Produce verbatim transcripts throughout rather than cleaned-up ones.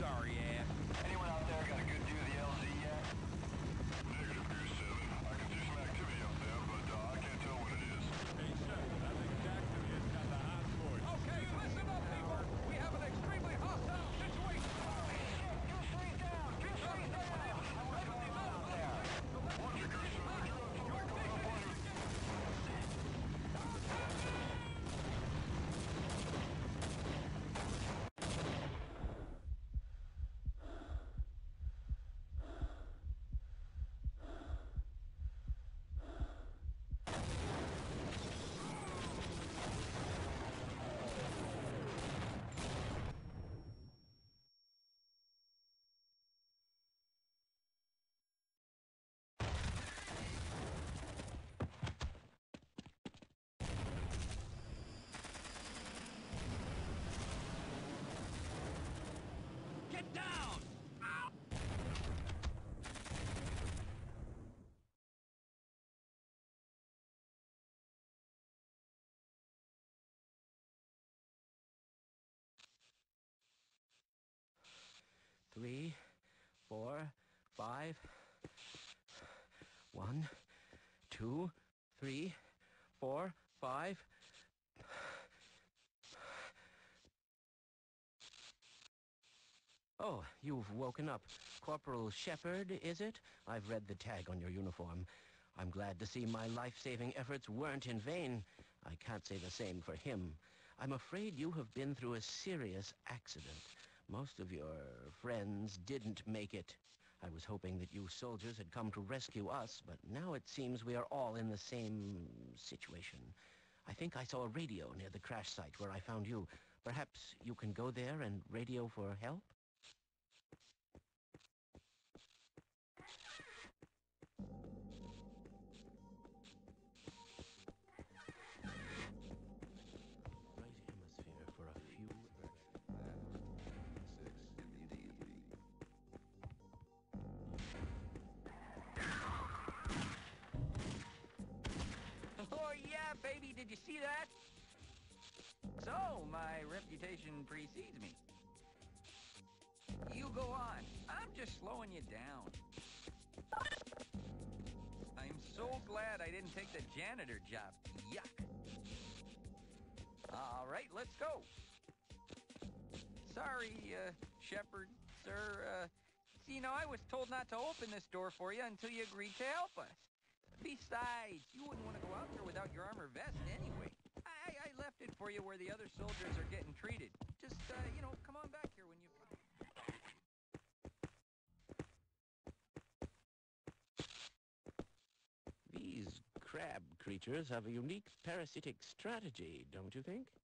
sorry ass. Anyone out there got a good view of the L Z yet? Negative, Goose seven. I can see some activity up there, but uh, I can't tell what it is. Hey, seven, I think Jackson has got the hot board. Okay, listen up, people. We have an extremely hostile situation. Holy shit! Goose three's down! Goose three's down! I want to go out there. Watch it, Goose seven. You got something coming up on you. Get down! Ow! Three, four, five. One, two, three, four, five. Oh, you've woken up. Corporal Shepard, is it? I've read the tag on your uniform. I'm glad to see my life-saving efforts weren't in vain. I can't say the same for him. I'm afraid you have been through a serious accident. Most of your friends didn't make it. I was hoping that you soldiers had come to rescue us, but now it seems we are all in the same situation. I think I saw a radio near the crash site where I found you. Perhaps you can go there and radio for help? Right hemisphere for a few... Six immediately. Oh yeah, baby, did you see that? So, my reputation precedes me. You go on. I'm just slowing you down. I'm so glad I didn't take the janitor job. Yuck. All right, let's go. Sorry, uh, Shepard, sir. Uh, see, now I was told not to open this door for you until you agreed to help us. Besides, you wouldn't want to go out there without your armor vest anyway. I, I left it for you where the other soldiers are getting treated. Just, uh, you know, come on back here when you... These crab creatures have a unique parasitic strategy, don't you think?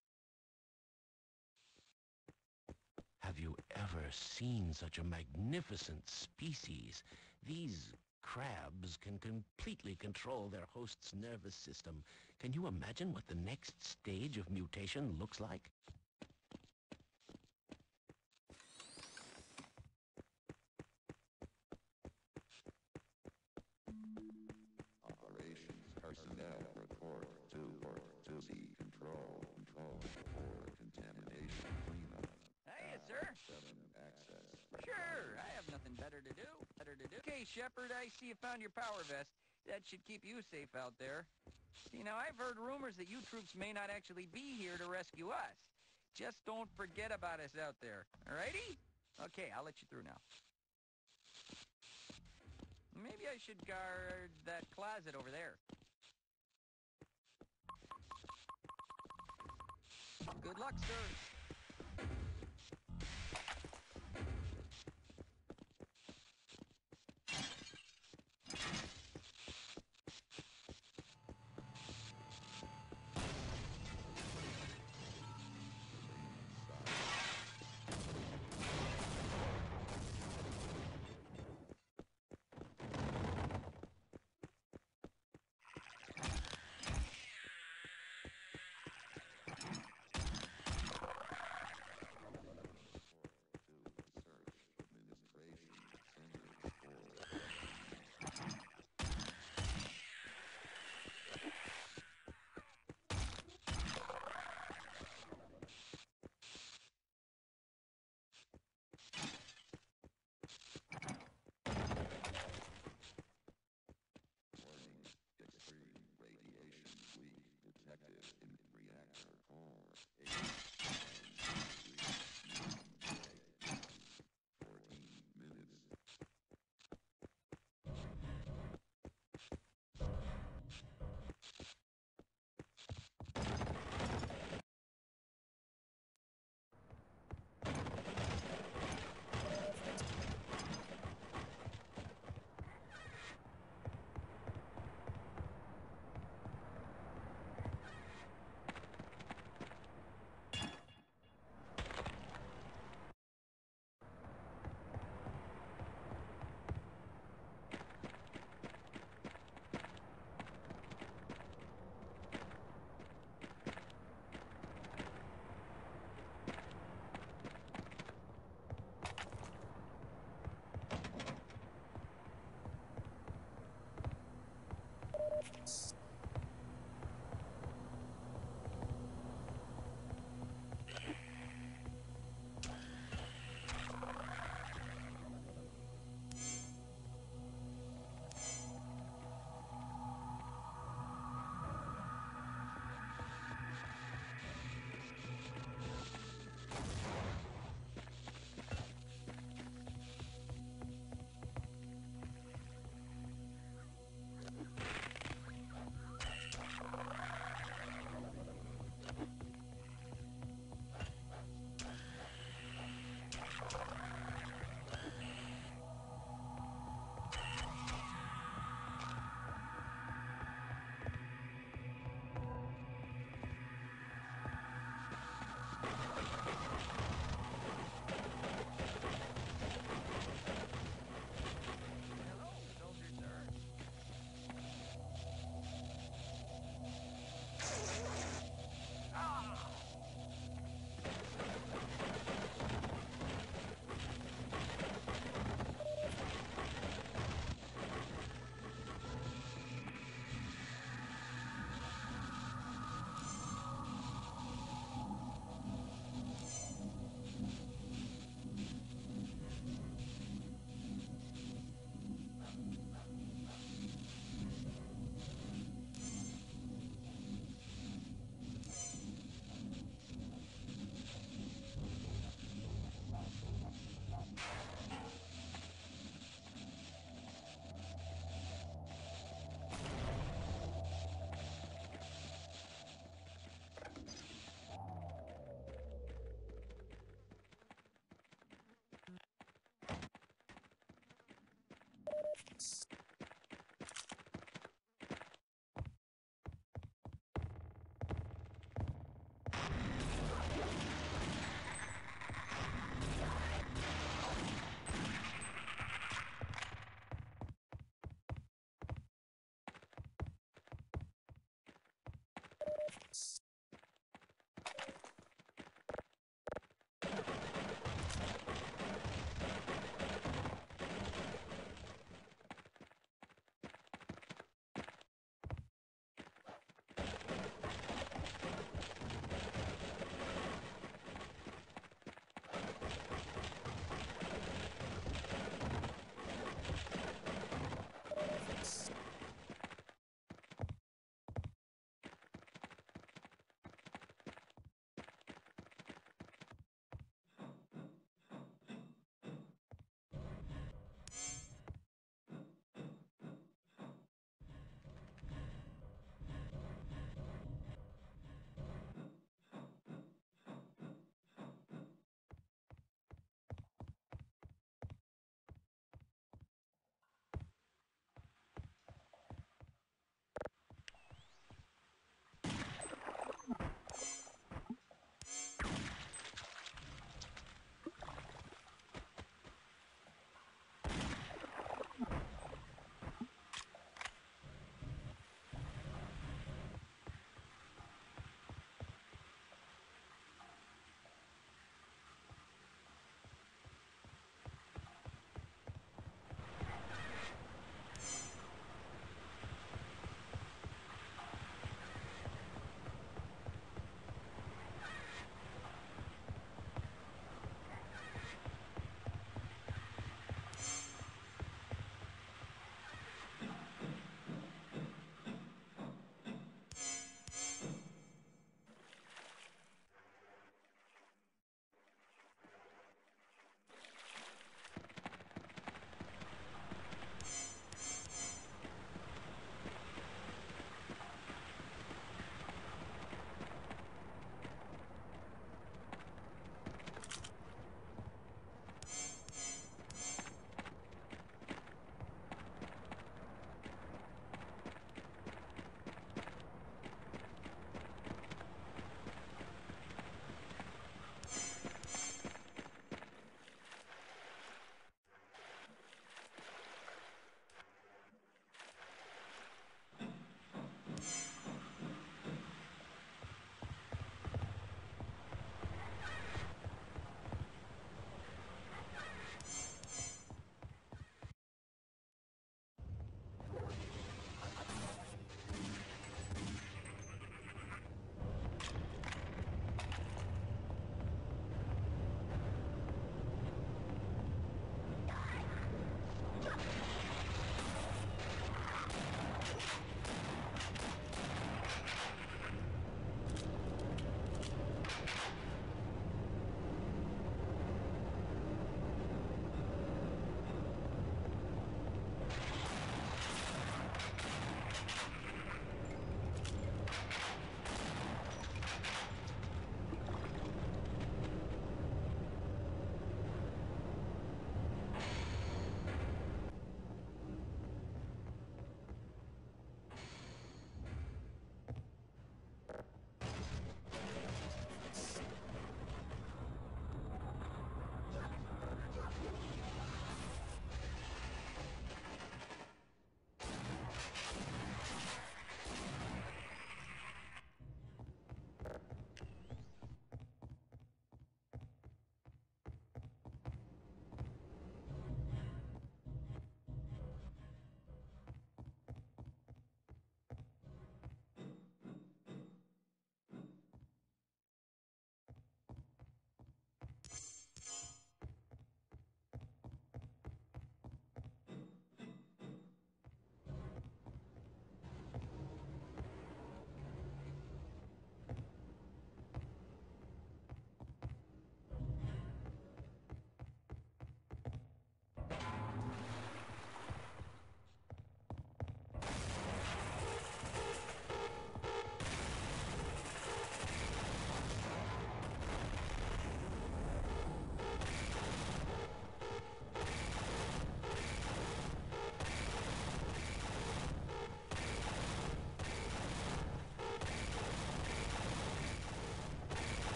Have you ever seen such a magnificent species? These crabs can completely control their host's nervous system. Can you imagine what the next stage of mutation looks like? Operations personnel report to to Z control control for contamination cleanup. Hey, sir. Seven access. Sure, I have nothing better to do. Better to do. Okay, Shepard, I see you found your power vest. That should keep you safe out there. See, now I've heard rumors that you troops may not actually be here to rescue us. Just don't forget about us out there. Alrighty? Okay, I'll let you through now. Maybe I should guard that closet over there. Good luck, sir.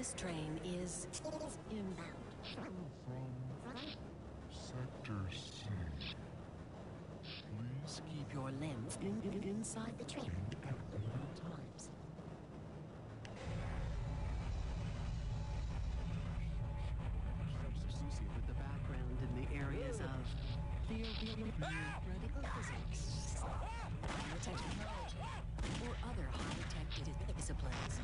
This train is inbound. From Sector C. Please Keep your limbs in, in, inside the train at all times. Associate with the background in the areas of theoretical physics, biotechnology, or other high-tech di- disciplines.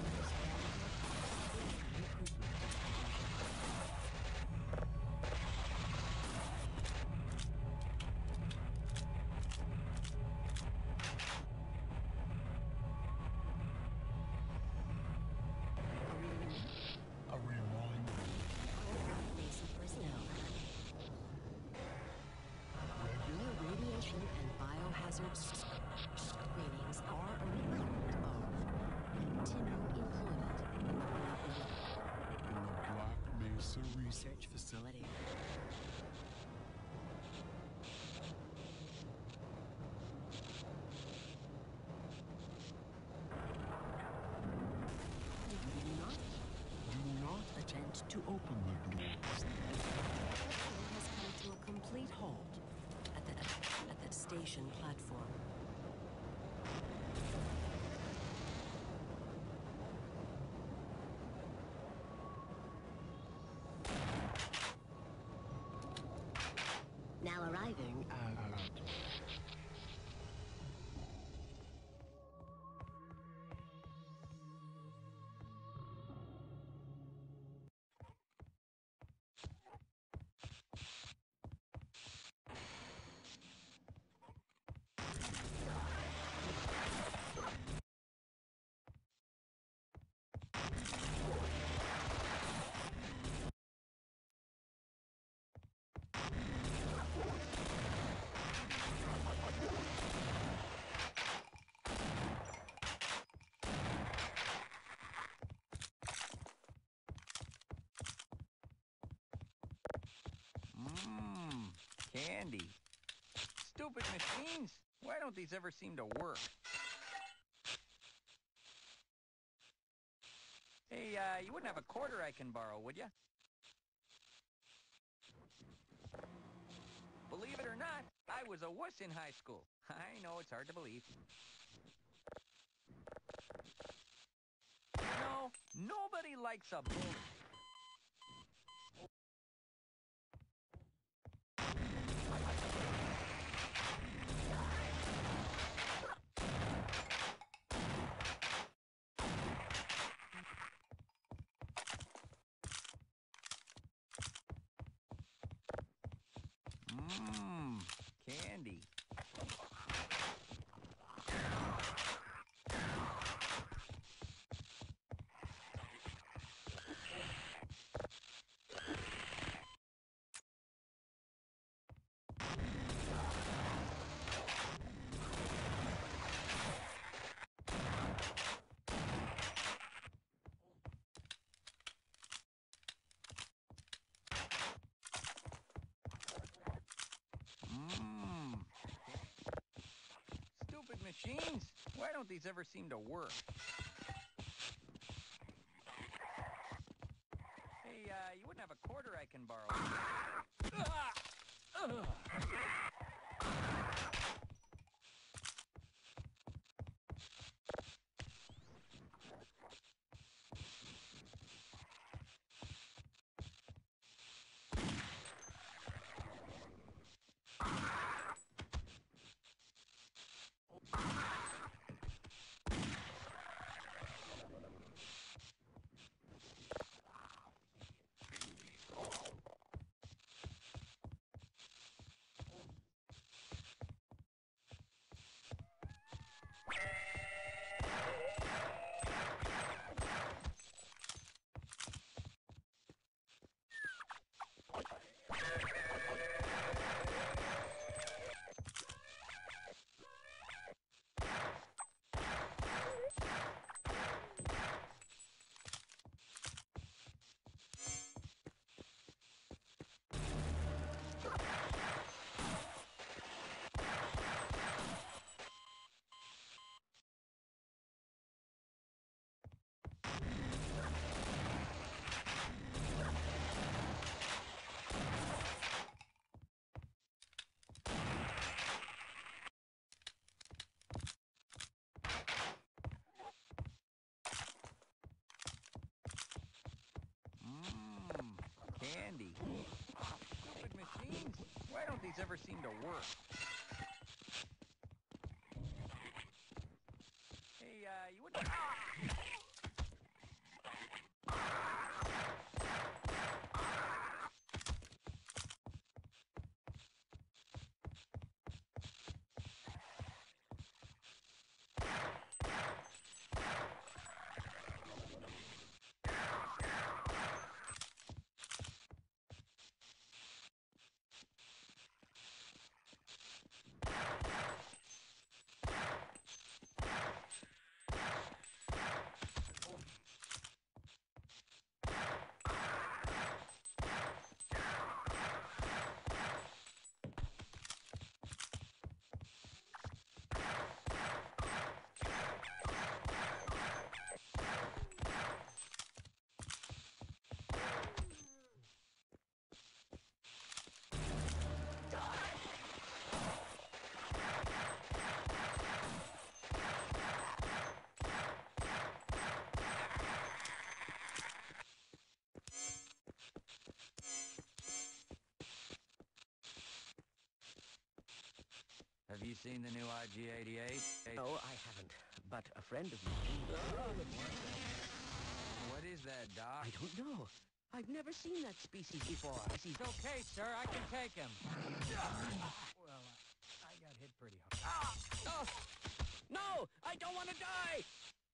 a reminder. Basic personnel. Regular radiation and biohazard s- screenings are a requirement of continued employment In the Black Mesa Research. research facility. Do not Do not attempt to open the doors. train has come to a complete halt at the at the station platform. Now arriving At Mmm, candy. Stupid machines. Why don't these ever seem to work? Hey, uh, you wouldn't have a quarter I can borrow, would you? Believe it or not, I was a wuss in high school. I know it's hard to believe. No, nobody likes a bully. Mmm, candy. Mmm. Stupid machines. Why don't these ever seem to work? Hey, uh, you wouldn't have a quarter I can borrow. Ah! Ugh. don't these ever seem to work? Hey, uh, you wouldn't... Ah! Have you seen the new I G eighty-eight? No, I haven't. But a friend of mine... What is that, Doc? I don't know. I've never seen that species before. Species. Okay, sir, I can take him. Well, I, I got hit pretty hard. Oh! No! I don't want to die!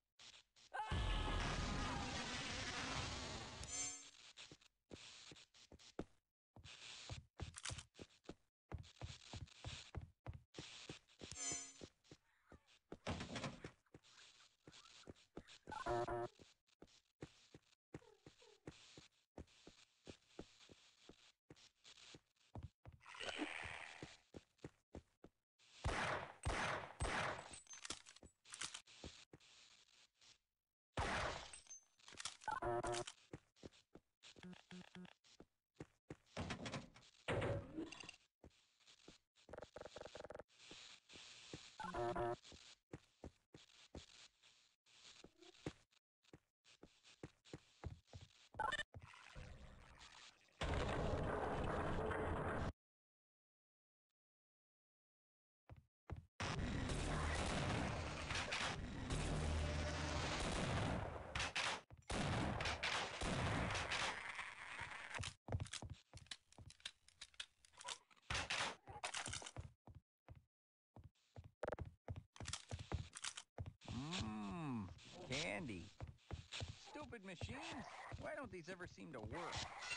Mmm, candy. Stupid machines. Why don't these ever seem to work?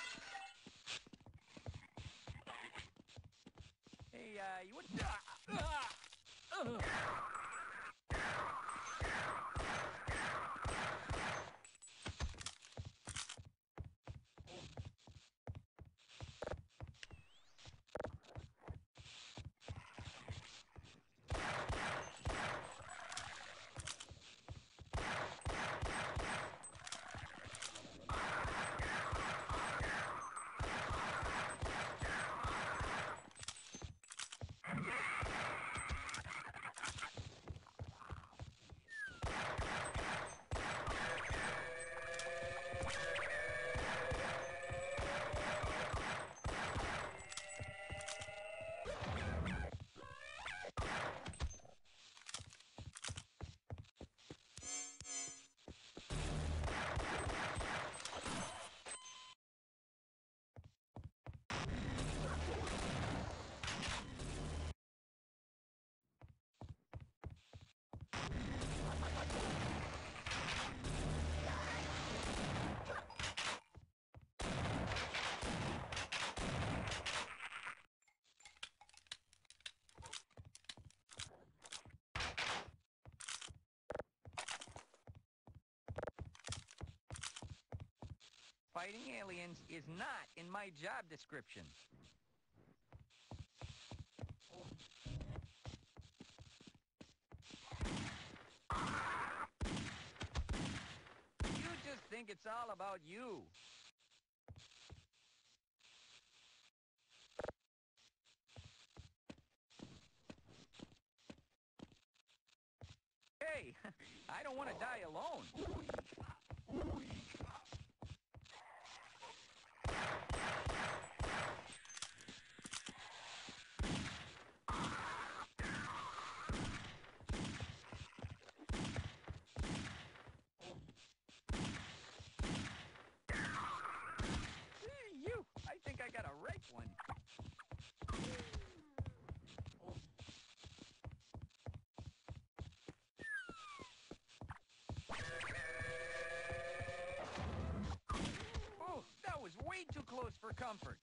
Hey, uh, you wouldn't... Ah! Ah! Ugh. Fighting aliens is not in my job description. You just think it's all about you. Hey, I don't want to die alone. close for comfort.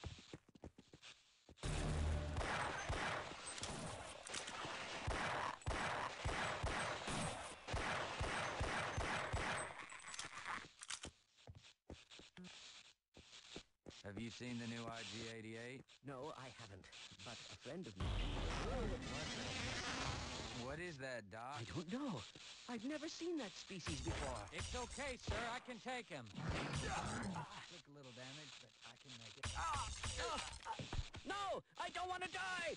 Have you seen the new I G eighty-eight? No, I haven't. But a friend of mine... What is that, Doc? I don't know. I've never seen that species before. It's okay, sir. I can take him. Take a little damage, but I can make it. No! I don't want to die!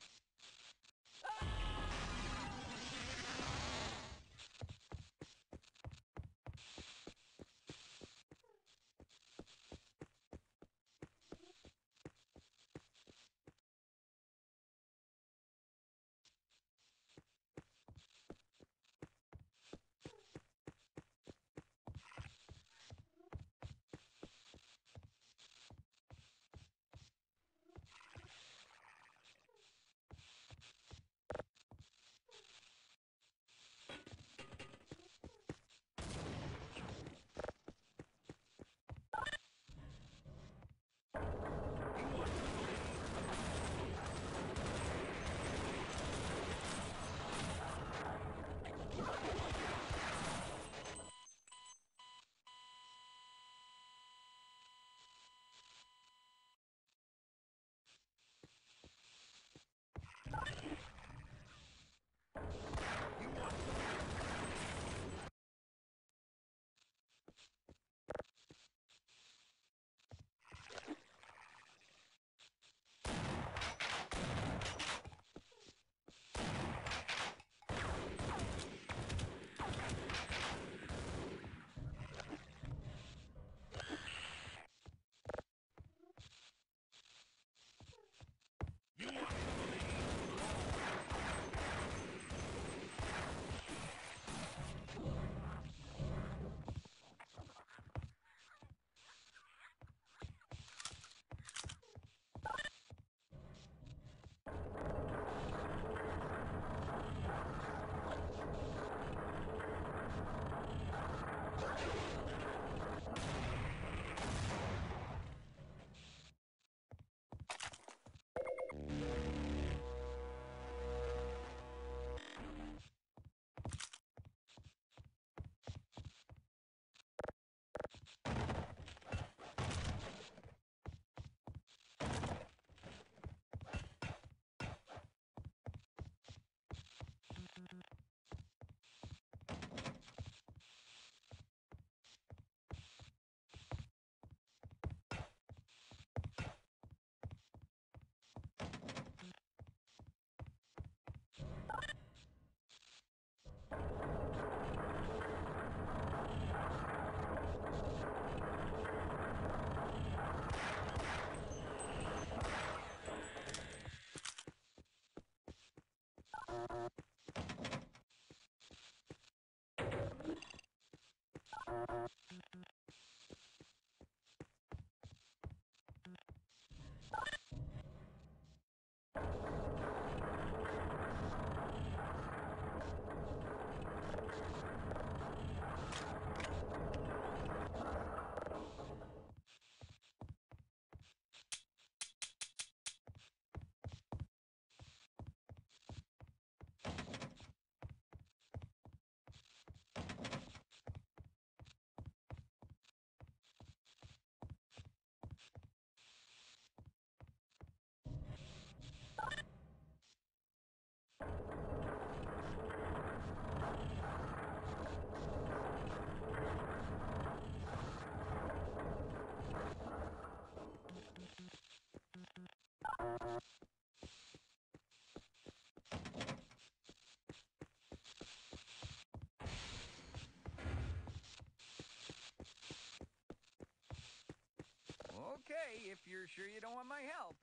Okay, if you're sure you don't want my help.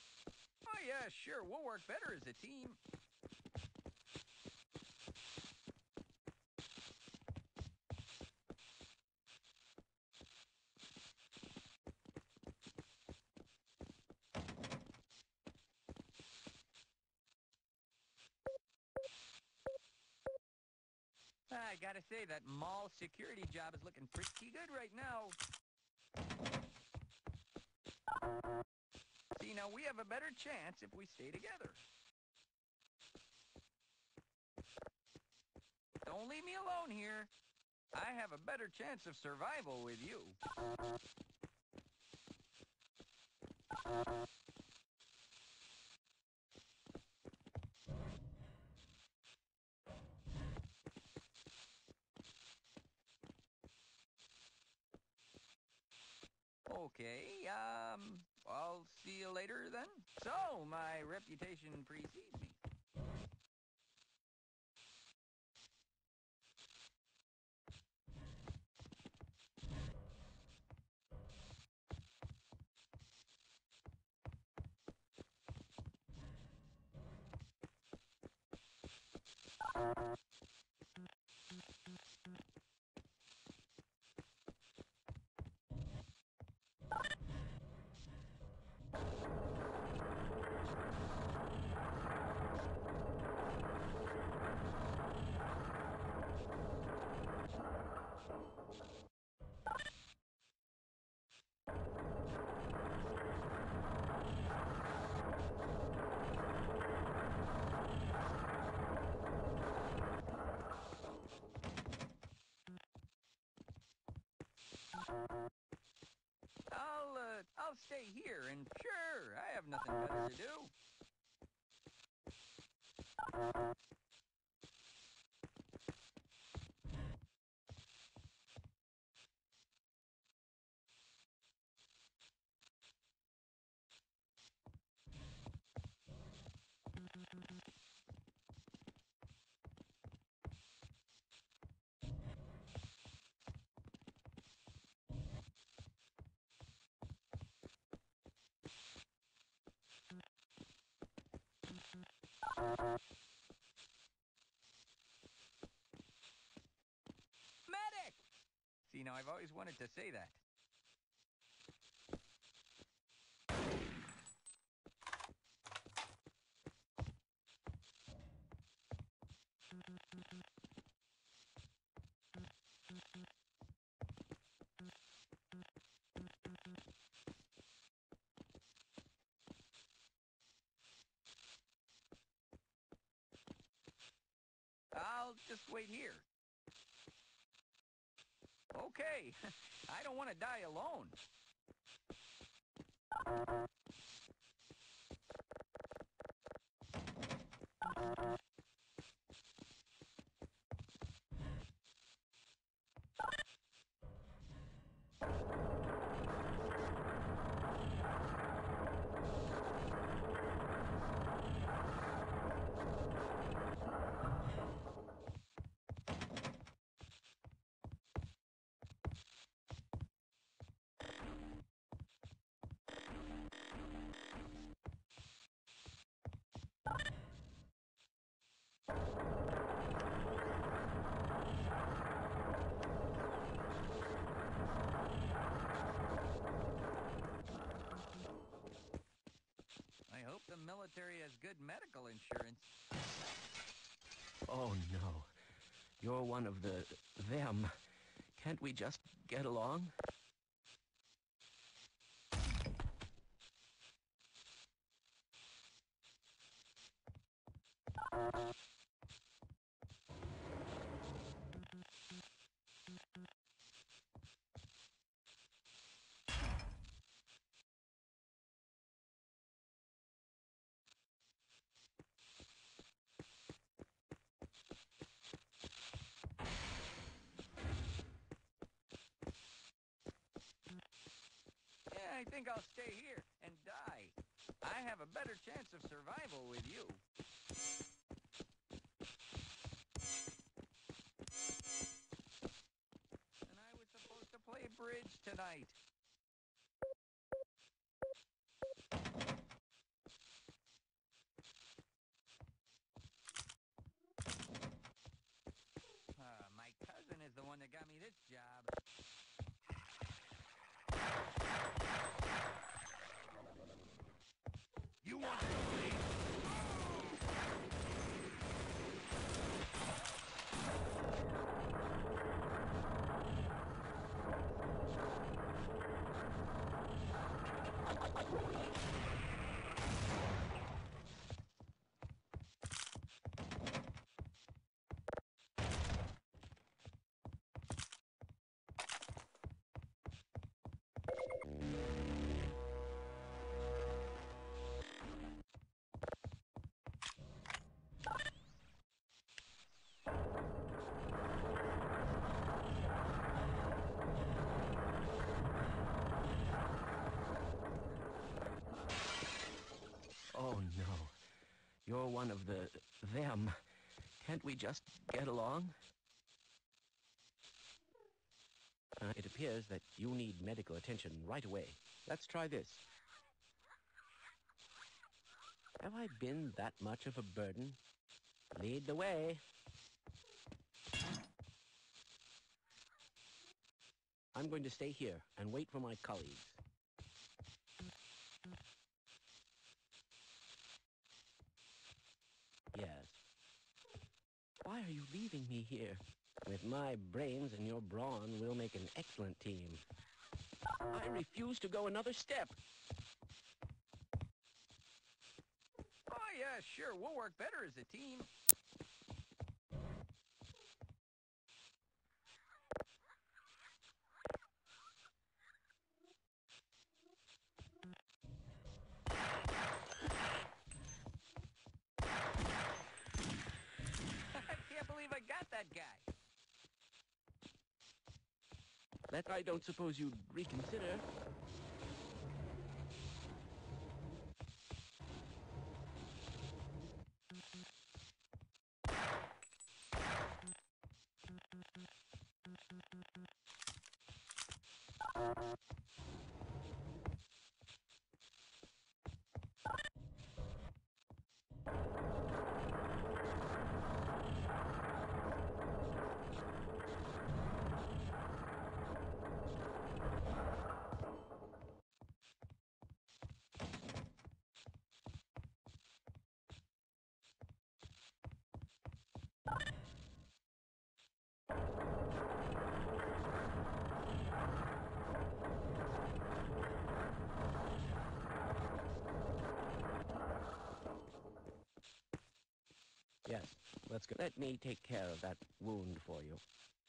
Oh yeah, sure, we'll work better as a team. I gotta say, that mall security job is looking pretty good right now. See, now we have a better chance if we stay together. Don't leave me alone here. I have a better chance of survival with you. Okay, um, I'll see you later then. So, my reputation precedes me. I'll, uh, I'll stay here, and sure, I have nothing better to do. Medic! See, now I've always wanted to say that. I'll just wait here. Okay, I don't want to die alone. I hope the military has good medical insurance. Oh, no. You're one of the... them. Can't we just get along? Yeah, I think I'll stay here and die. I have a better chance of survival with you. And I was supposed to play bridge tonight. Uh, my cousin is the one that got me this job. You want to leave? you're one of the... them. Can't we just get along? Uh, it appears that you need medical attention right away. Let's try this. Have I been that much of a burden? Lead the way. I'm going to stay here and wait for my colleagues. Yes. Why are you leaving me here? With my brains and your brawn, we'll make an excellent team. I refuse to go another step. Oh, yeah, sure. We'll work better as a team. I can't believe I got that guy. That I don't suppose you'd reconsider. Yes, let's go. Let me take care of that wound for you.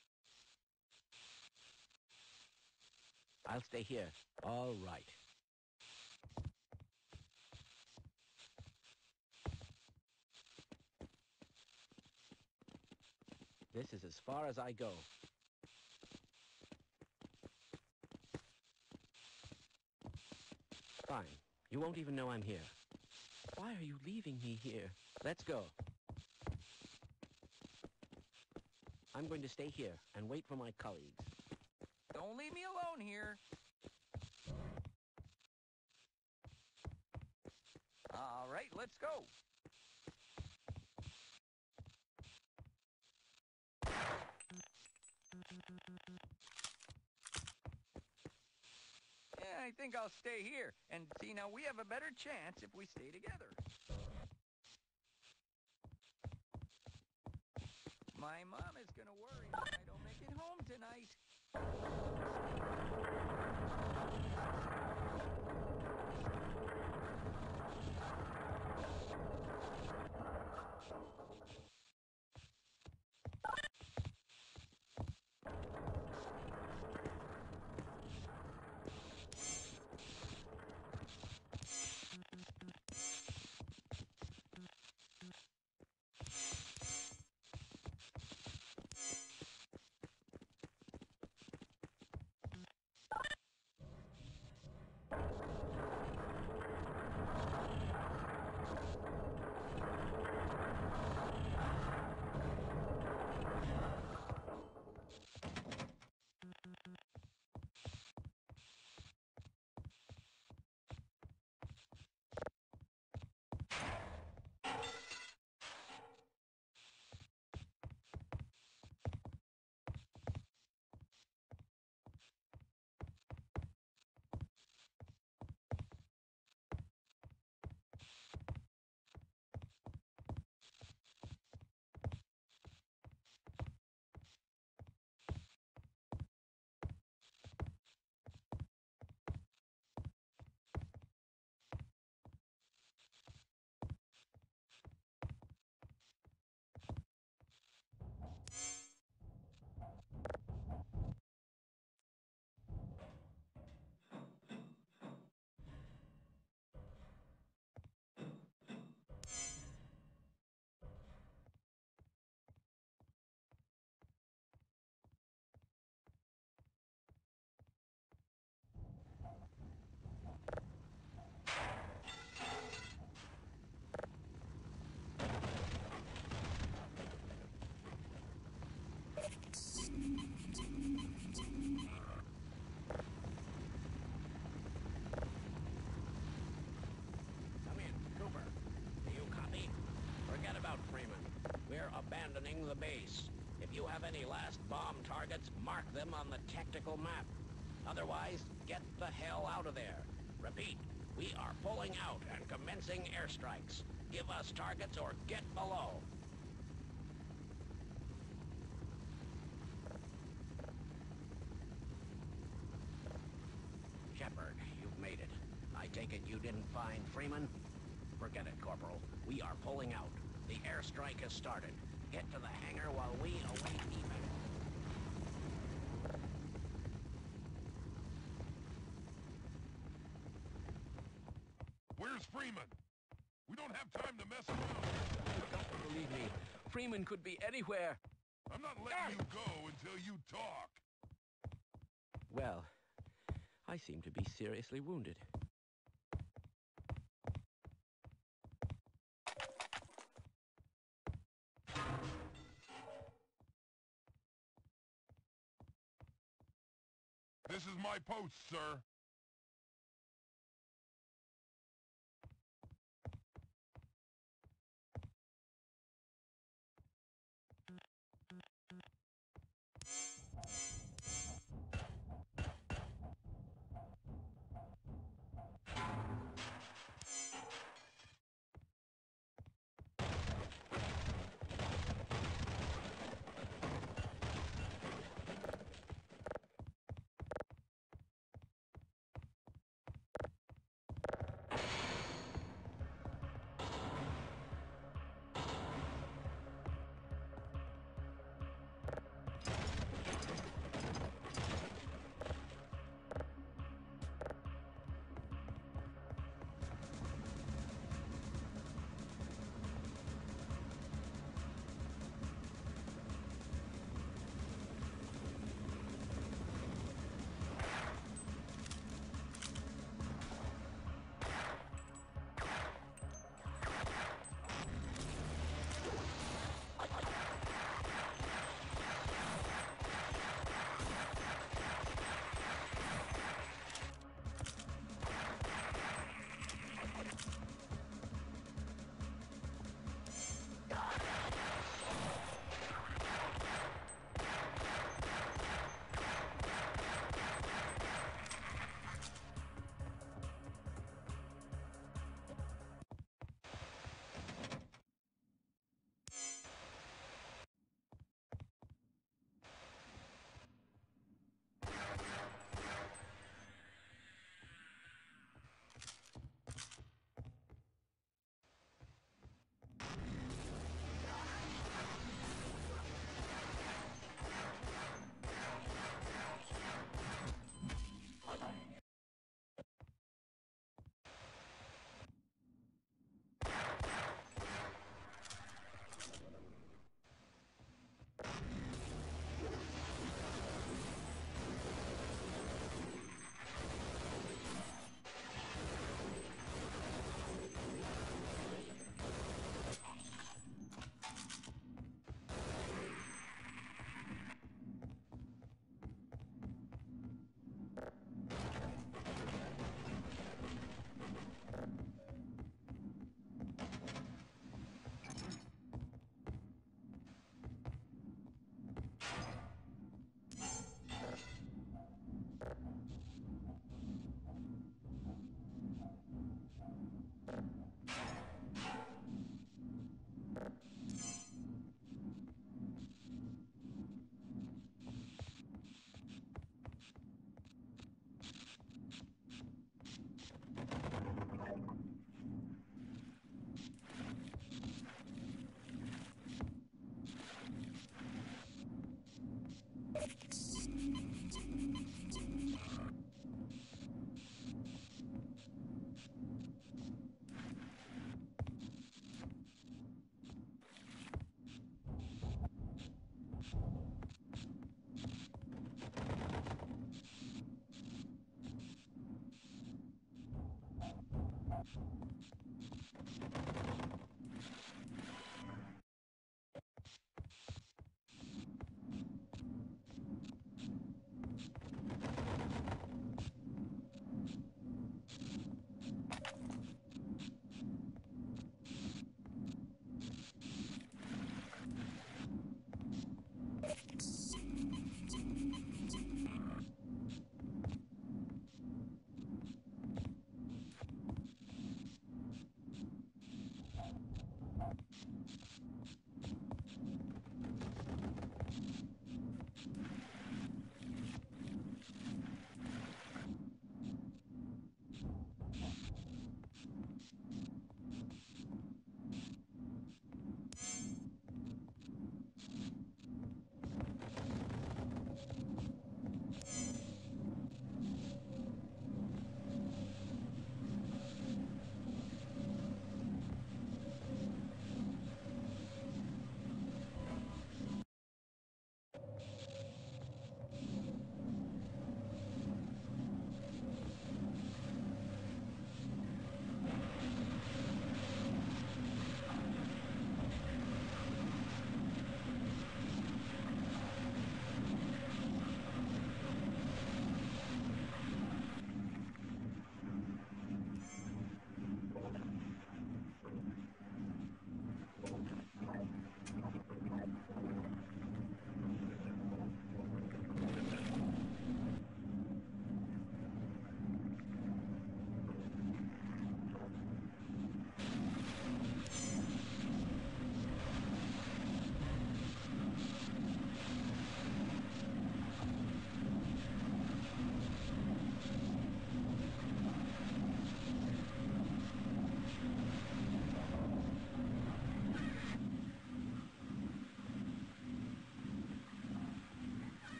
I'll stay here. All right. This is as far as I go. Fine. You won't even know I'm here. Why are you leaving me here? Let's go. I'm going to stay here and wait for my colleagues. Don't leave me alone here. All right, let's go. Yeah, I think I'll stay here. And see, now we have a better chance if we stay together. My mom is gonna worry if I don't make it home tonight. abandoning the base. If you have any last bomb targets, mark them on the tactical map. Otherwise, get the hell out of there. Repeat, we are pulling out and commencing airstrikes. Give us targets or get below. Shepard, you've made it. I take it you didn't find Freeman? Forget it, Corporal. We are pulling out. The airstrike has started. Get to the hangar while we await even. Where's Freeman? We don't have time to mess around. Don't believe me. Freeman could be anywhere. I'm not letting you go until you talk. Well, I seem to be seriously wounded. This is my post, sir.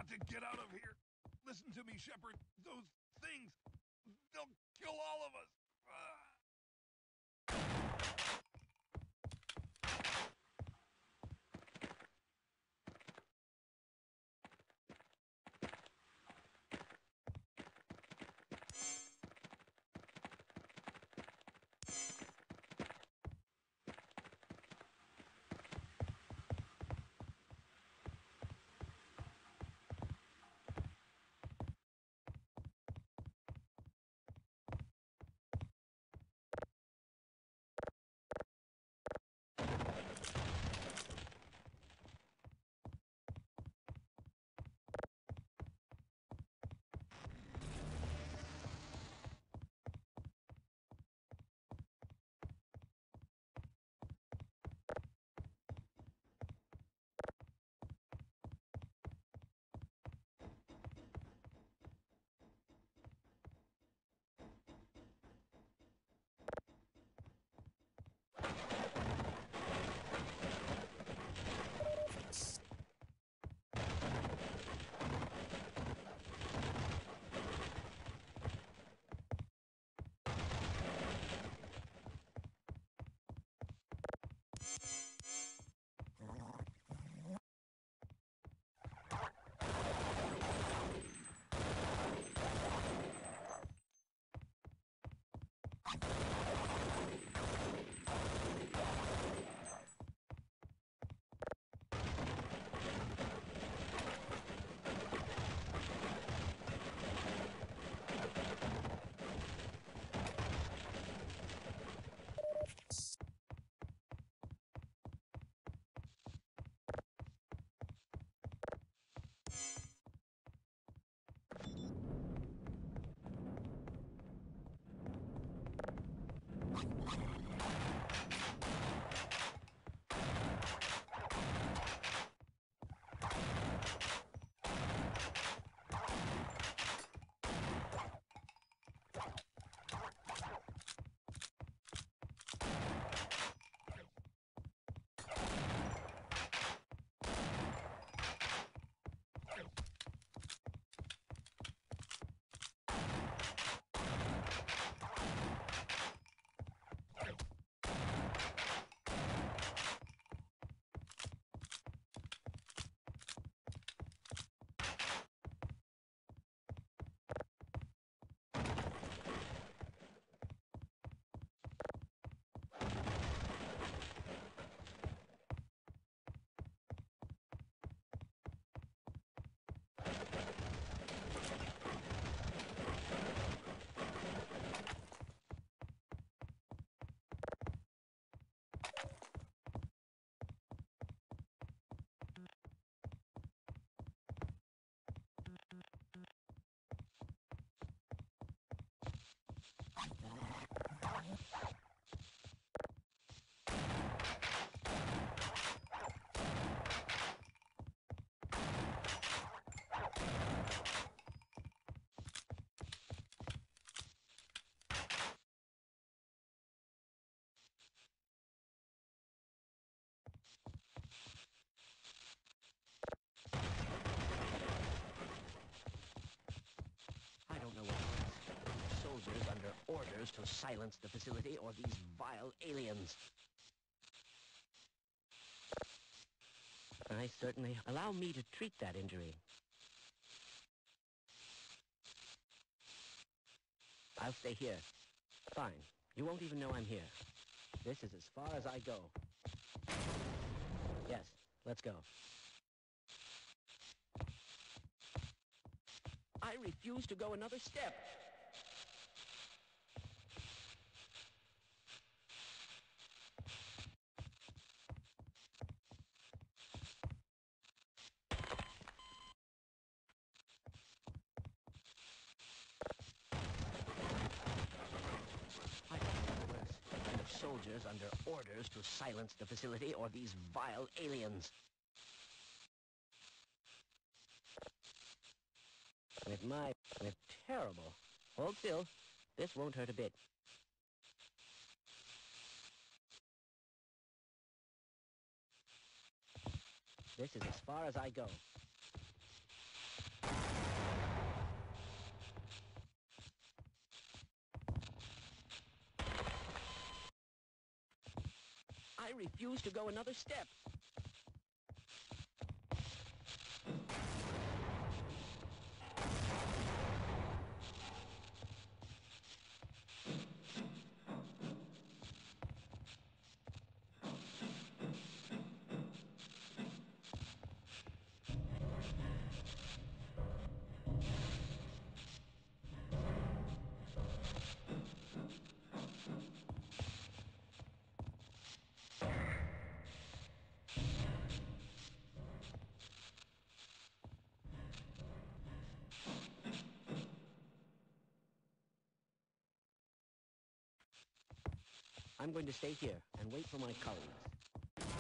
got to get out of here. Listen to me, Shepard. Those things, they'll kill all of us. Ah. orders to silence the facility or these vile aliens. I certainly... Allow me to treat that injury. I'll stay here. Fine. You won't even know I'm here. This is as far as I go. Yes, let's go. I refuse to go another step. Soldiers under orders to silence the facility or these vile aliens. With my... with terrible... Hold still. This won't hurt a bit. This is as far as I go. I refuse to go another step. I'm going to stay here and wait for my colleagues.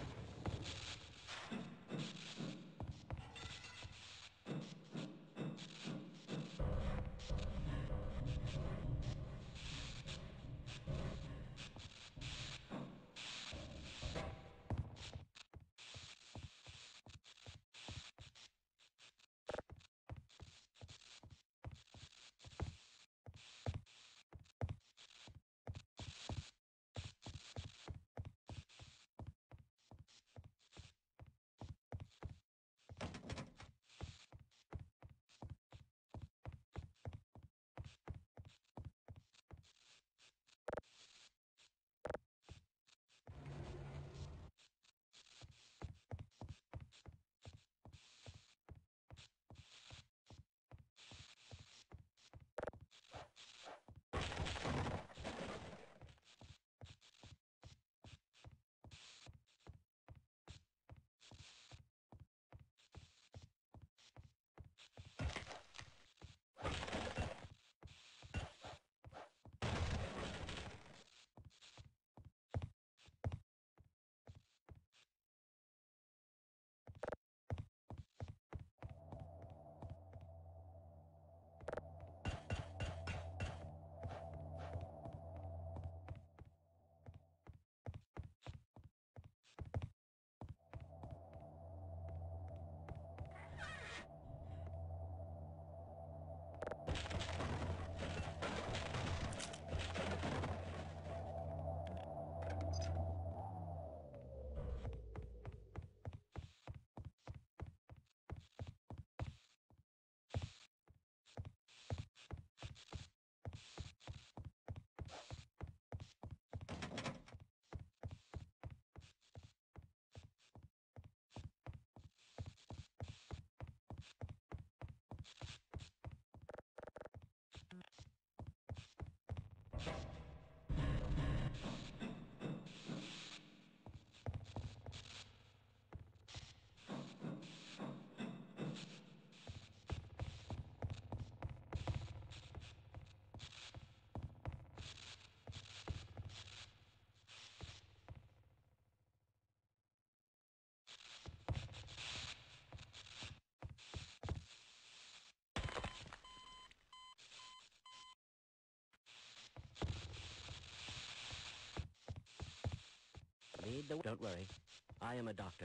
Lead the... Don't worry. I am a doctor.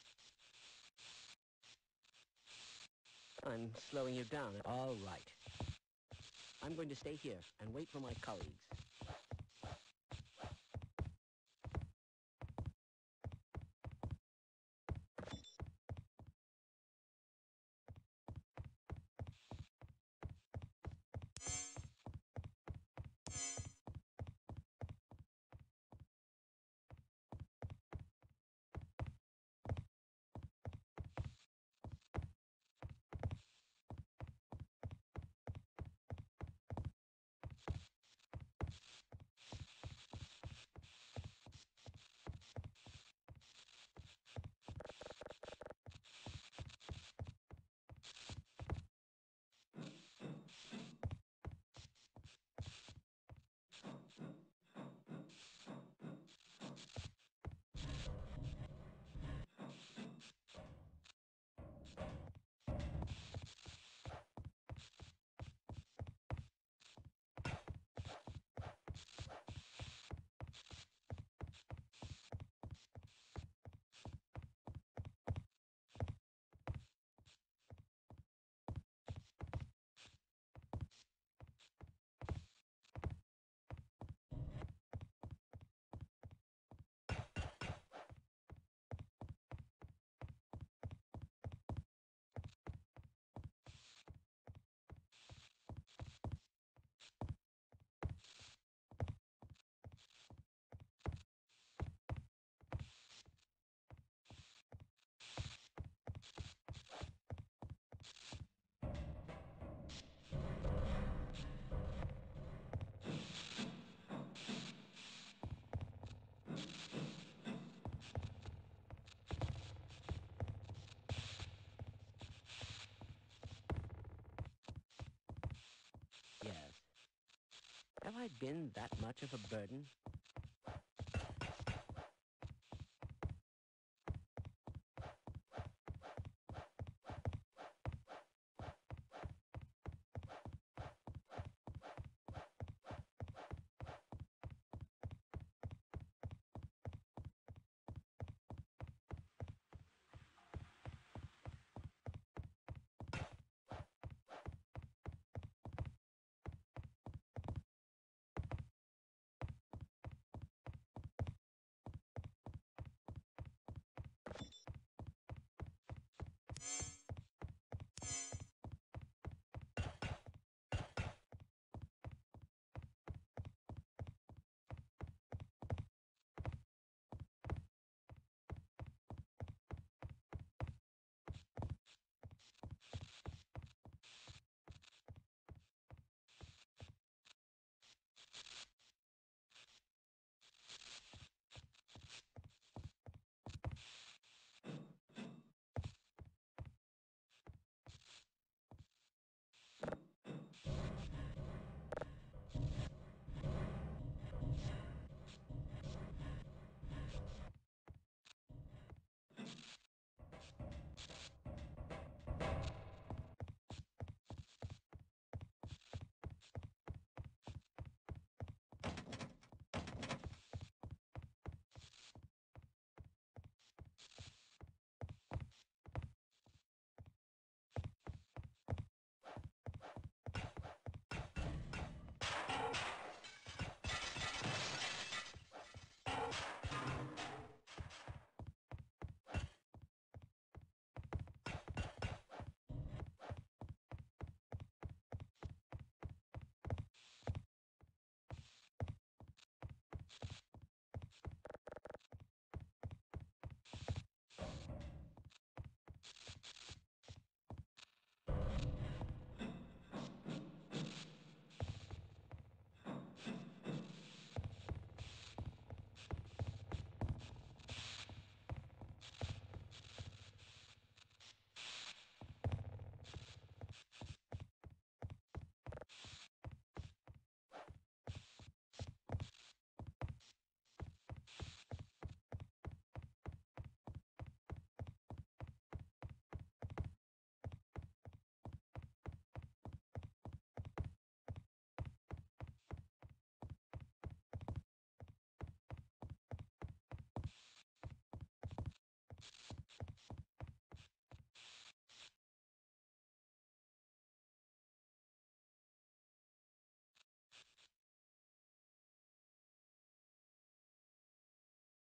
I'm slowing you down. All right. I'm going to stay here and wait for my colleagues. been that much of a burden?